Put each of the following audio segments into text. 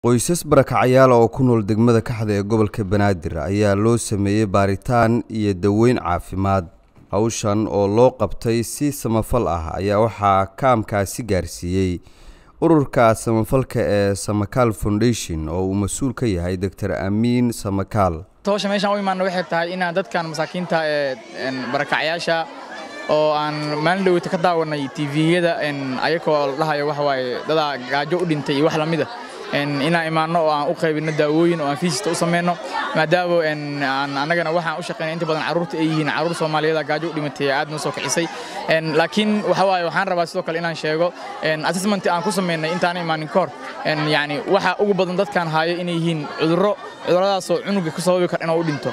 qoysas barakacayaal oo ku nool degmada Kaxda ee gobolka Banaadir ayaa loo sameeyay baaritaan iyo daweyn caafimaad. Hawshan oo loo qabtay si samafal ah ayaa waxaa kaamkaasi gaarsiiyay ururka samafalka ee Samakaal Foundation oo uu mas'uul ka yahay Dr. Amiin Samakaal. Hawshan meeshan u imaanay waxay tahay in dadkan masaakiinta ee barakacayaasha oo aan maalin dhaweyta ka daawanay TV-yada ayagoo dhahayo wax waaye dad gaajo u dhintay wax la mid ah ina imaano oo aan u qaybino daawooyin oo aan fiisista u sameeyno maadaama anagana waxaan u shaqeynaa inta badan caruurta ay yihiin caruur Soomaaliyeed gaajo u dhimatay aad noo soo kicisay laakiin waxa waaye waxaan rabaa sidoo kale inaan sheego assessment aan ku sameeynay intaan imaanin koor yani waxa ugu badan dadkan haayo inay yihiin cuduradaas oo cunuga ku sababi kara inuu u dhinto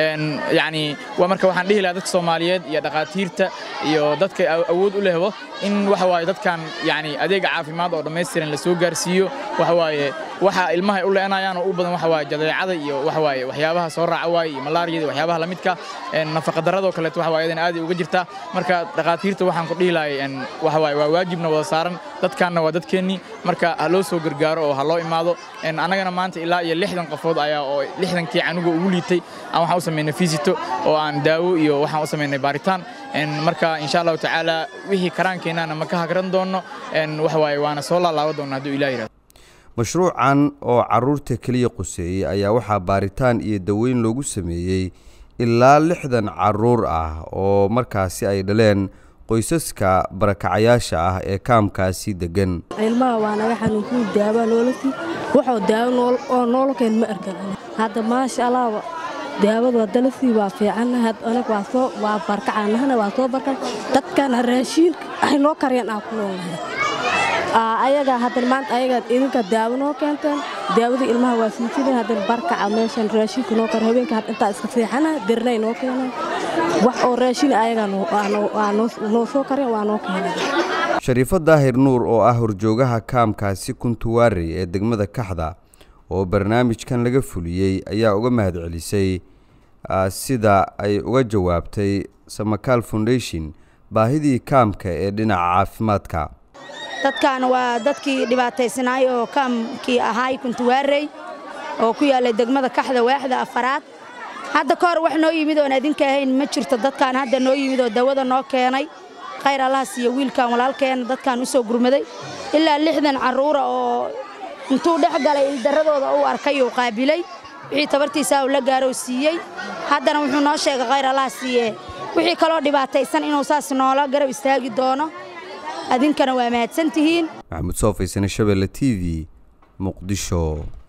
yani waa marka waxaan dhihi lahaa dadka Soomaaliyeed iyo dhaqaatiirta iyo dadka awood u lehbo in waxa waaye dadkan yani adeeg caafimaad oo dhameystiran la soo gaarsiiyo waxa waaye waxa ilmaha u leenayaan oo u badan waxa waaye jadeecada iyo waxa waaye waxyaabaha soo raaca waaye iyo malaariyada waxyaabaha la midka nafaqa darrada kale waxa waaye aad uga jirta marka dhaqaatiirta waxaan ku dhihi lahaa waxa waaye waa waajibna wada saaran dadkaana waa dadkeenni marka loo soo gargaaro oo loo imaado anagana maanta ilaa iyo 60 qofood ayaa oo 60kii canuga ugu liitay aan waxa u sameeynay fiisito oo aan daawo iyo waxaan u sameeynay baaritaan marka insha Allah taala wixii karaankeenana ma ka hagran doono waxa waaye waana soo laalaabo doonaa haduu Ilaahay yiraahdo. Mashruucan oo caruurta kaliya quseeyay ayaa waxaa baaritaan iyo daweyn loogu sameeyay ilaa 60 caruur ah oo markaasi ay dhaleen qoysaska barakacayaasha ah ee kaamkaasi degan. ilmaha waa naga xanuunku daawa nolosii wuxuu daawo oo nolokeen ma arkan hadda ma sha Allah daawada dalasi waa fiican had anaga waa barkacaanahna waa soo barkan dadkan raashin ay noo kariyaan aan ku noolahay ayaga hadda maanta ayaga idinka daawo noo keentaan daawada ilmaha waa siintii hadda barkaca meeshan raashin noo kar habeenka had inta iska fiicana dirnay noo keenaan wax oo raashin ayaga noo soo kariyaan waa noo keenaan. Shariifad Daahir Nuur oo ah horjoogaha kaamkaasi Kuntuwaari ee degmada Kaxda oo barnaamijkan laga fuliyay ayaa uga mahadcelisay sida ay uga jawaabtay Samakaal Foundation baahidii kaamka ee dhinaca caafimaadka. dadkan waa dadkii dhibaataysanay oo kaamkii ahaay Kuntuwaari oo ku yaala degmada Kaxda waaxda afaraad hadda koor wax noo yimid oo adinka ahayn ma jirto dadkan hadda noo yimid oo daawada noo keenay khayr Allah siiyo wiilkan walaalkeen dadkan u soo gurmaday ilaa 60 caruur oo intuu dhex galay ildaradooda uu arkay oo qaabilay wixii tabartiisa uu la gaaro siiyay haddana wuxuu noo sheegay khayr Allah siiye wixii kale oo dhibaataysan inuu saas noola garab istaagi doono adinkana waa mahadsantihiin. Maxamed Soofay Shabelle TV Muqdisho.